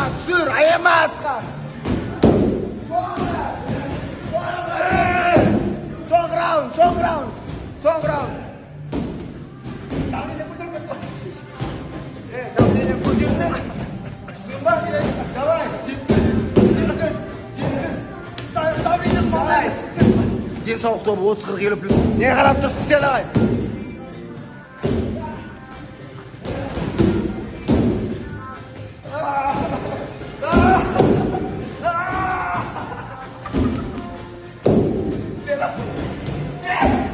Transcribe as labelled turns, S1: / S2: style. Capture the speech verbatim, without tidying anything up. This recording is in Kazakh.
S1: түсір, аямасқа. Соң раунд, соң раунд, соң раунд. Давление көтерме. Е, давление көтерме. Түсін ба? Давай, жеткіз, жеткіз, жеткіз. Давление қалай. Денсаулық тобы отыз қырық елу плюс. Не қарап тұрсың сен ағай? Yeah.